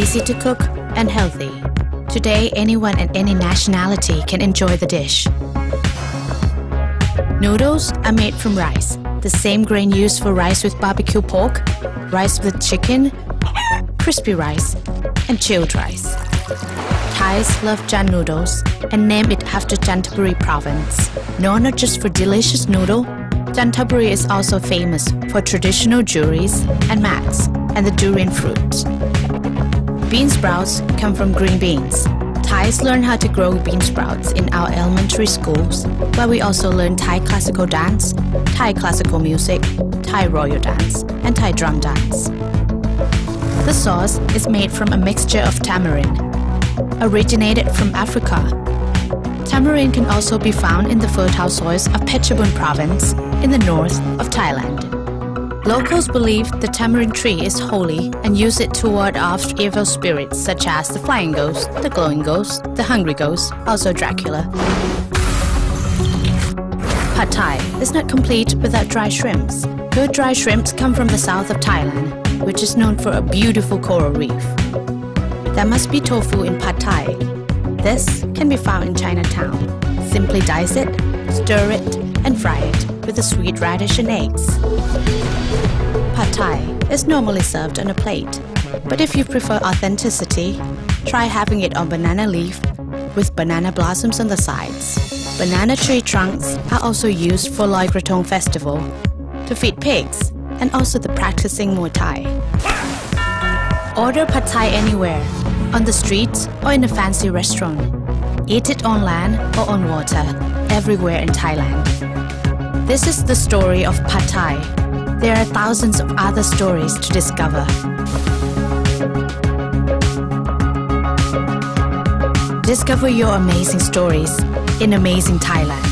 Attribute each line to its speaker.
Speaker 1: easy to cook, and healthy. Today, anyone and any nationality can enjoy the dish. Noodles are made from rice, the same grain used for rice with barbecue pork, rice with chicken, crispy rice, and chilled rice. Thais love Jan noodles and name it after Chanthaburi province. Known not just for delicious noodle, Chanthaburi is also famous for traditional jewelries and mats and the durian fruit. Bean sprouts come from green beans. Thais learn how to grow bean sprouts in our elementary schools, where we also learn Thai classical dance, Thai classical music, Thai royal dance, and Thai drum dance. The sauce is made from a mixture of tamarind, originated from Africa. Tamarind can also be found in the fertile soils of Phetchabun province in the north of Thailand. Locals believe the tamarind tree is holy and use it to ward off evil spirits such as the flying ghost, the glowing ghost, the hungry ghost, also Dracula. Pad Thai is not complete without dry shrimps. Good dry shrimps come from the south of Thailand, which is known for a beautiful coral reef. There must be tofu in Pad Thai. This can be found in Chinatown. Simply dice it, stir it, and fry it with a sweet radish and eggs. Pad Thai is normally served on a plate, but if you prefer authenticity, try having it on banana leaf with banana blossoms on the sides. Banana tree trunks are also used for Loi Krathong festival, to feed pigs, and also the practicing Muay Thai. Order Pad Thai anywhere, on the streets or in a fancy restaurant. Eat it on land or on water, everywhere in Thailand. This is the story of Pad Thai. There are thousands of other stories to discover. Discover your amazing stories in amazing Thailand.